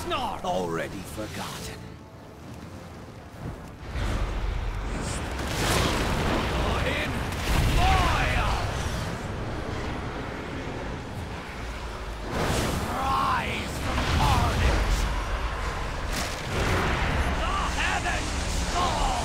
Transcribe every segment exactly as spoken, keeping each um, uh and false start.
snarl! Already forgotten. In fire! Rise from carnage! The heavens fall!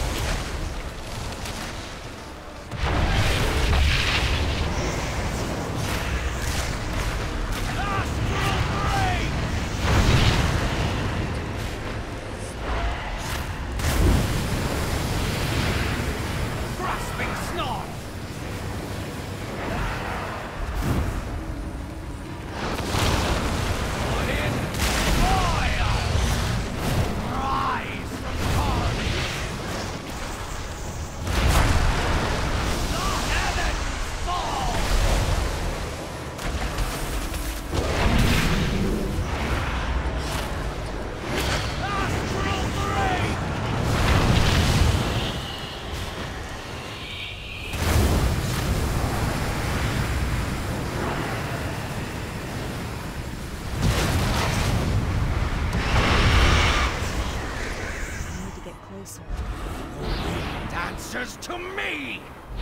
Answers to me!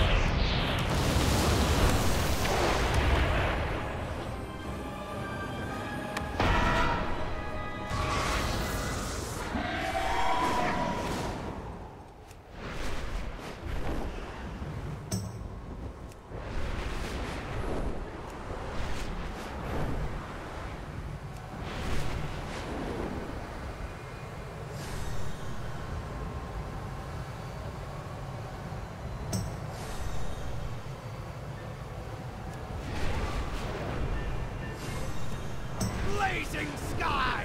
Blazing sky!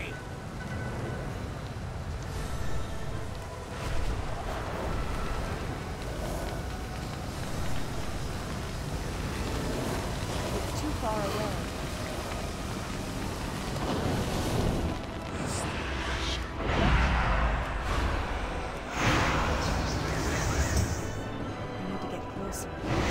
It's too far away. I need to get closer.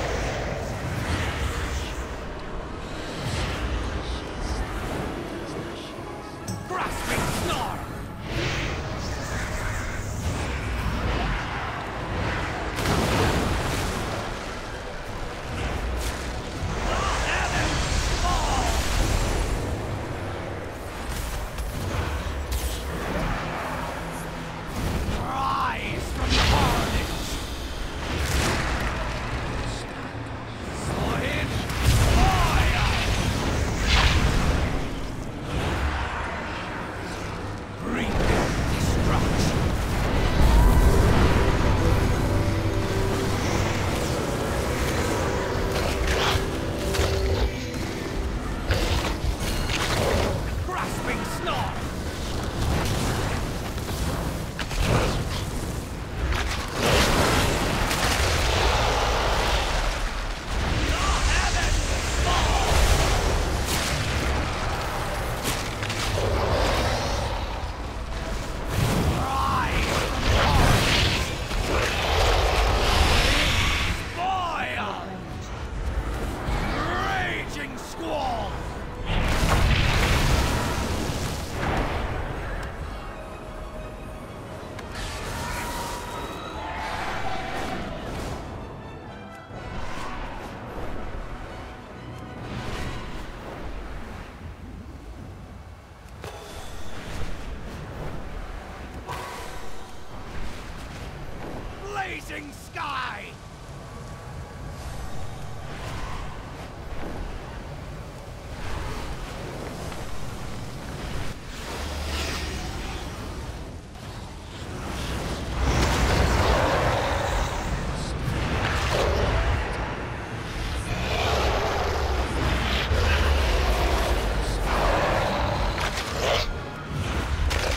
Blazing sky!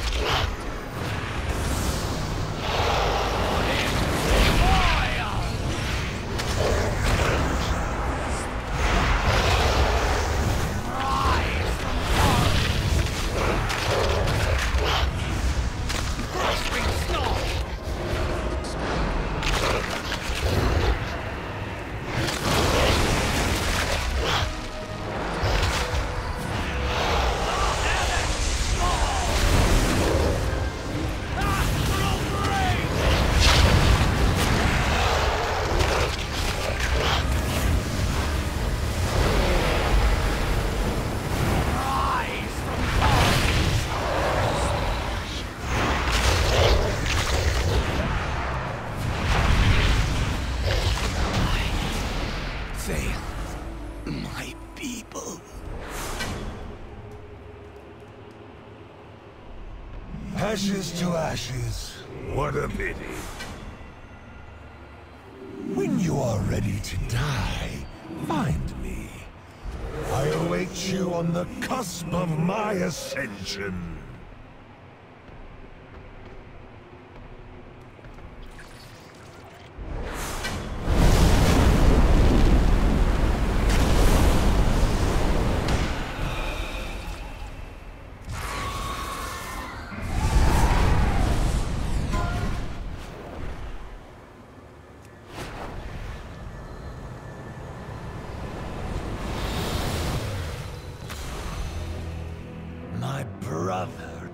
Fire! Ashes to ashes. What a pity. When you are ready to die, find me. I await you on the cusp of my ascension. My brother.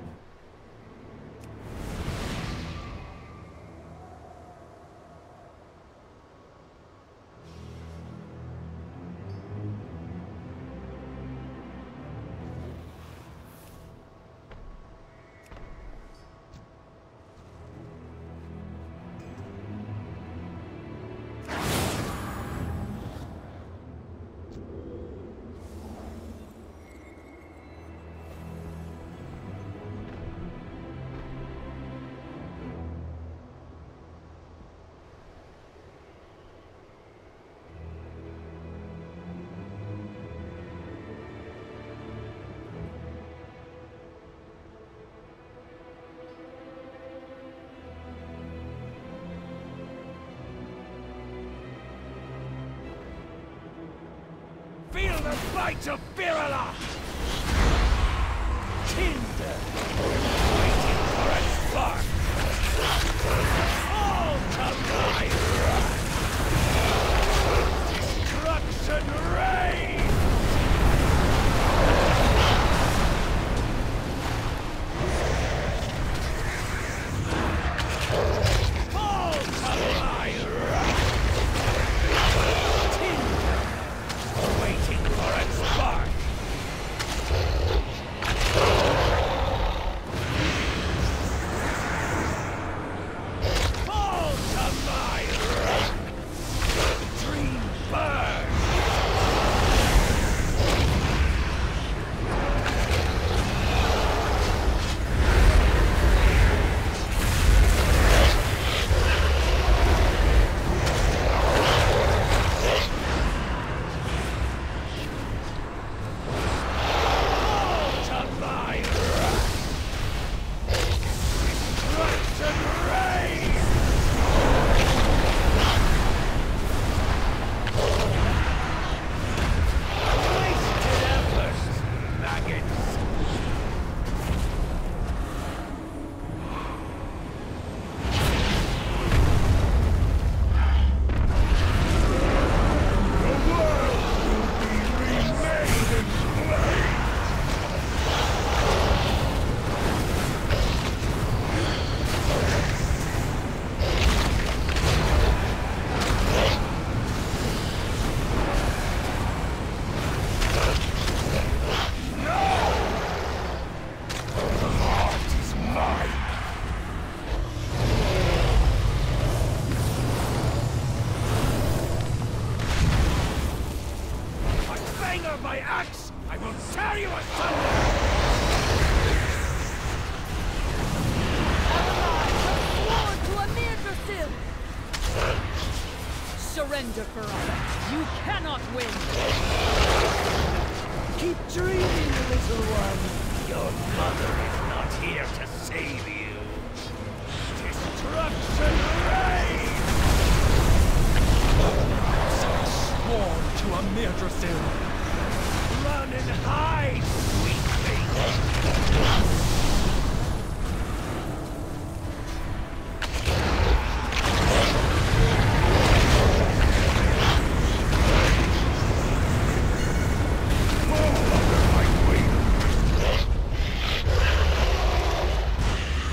Feel the bite of Virala! Tinder! Waiting for a spark! All to my wrath! Destruction reigns! All to my wrath! Tinder! Waiting for a spark! Fall to my wrath! Dream burn! Fall to my wrath! Destruction reigns! Wasted efforts, maggots! The world will be remade in flame! The heart is mine! A bang of my axe! I will tear you asunder! Sword to Amir Drasil! Surrender, Virala. You cannot win! Keep dreaming, little one! Your mother is not here to save you! Destruction reigns! Sworn to Amir Drasil. Run and hide, sweet thing! Fall under my wing!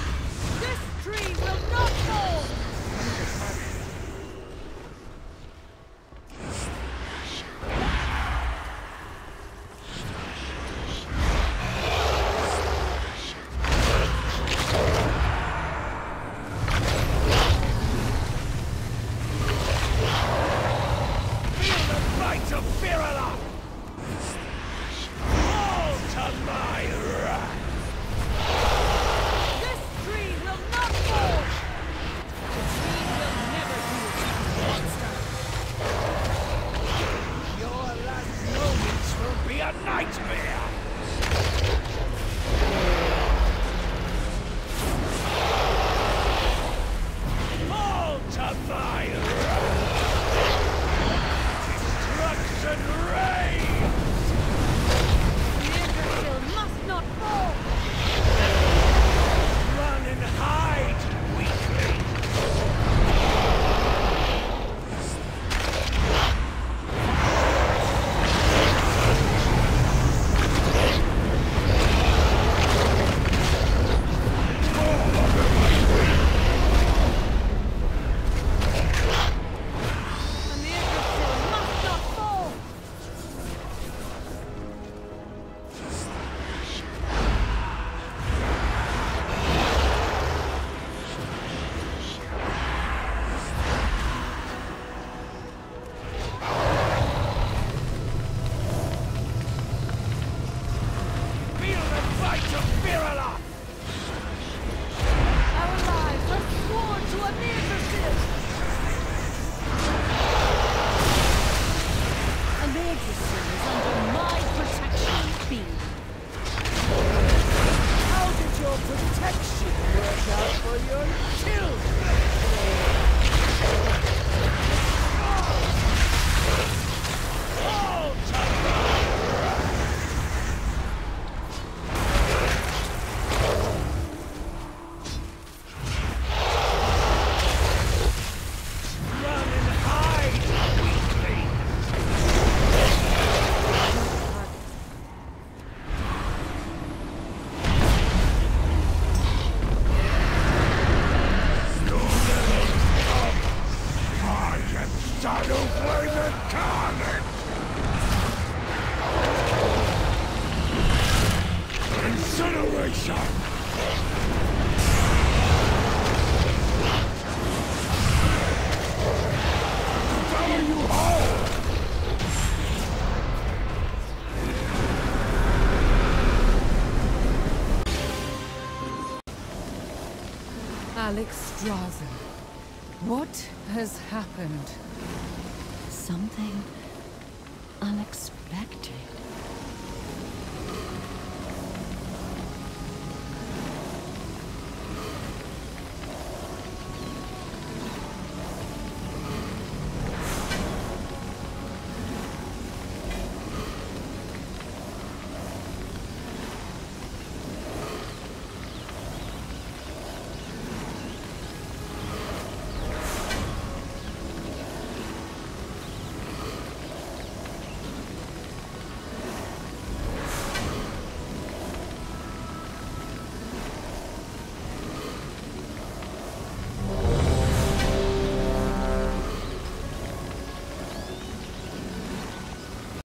protection work out for your children? All run and hide, weakling! I am Shadowflame Incarnate! Incineration! Devour you whole! Alex Drazen, what has happened? Something unexpected.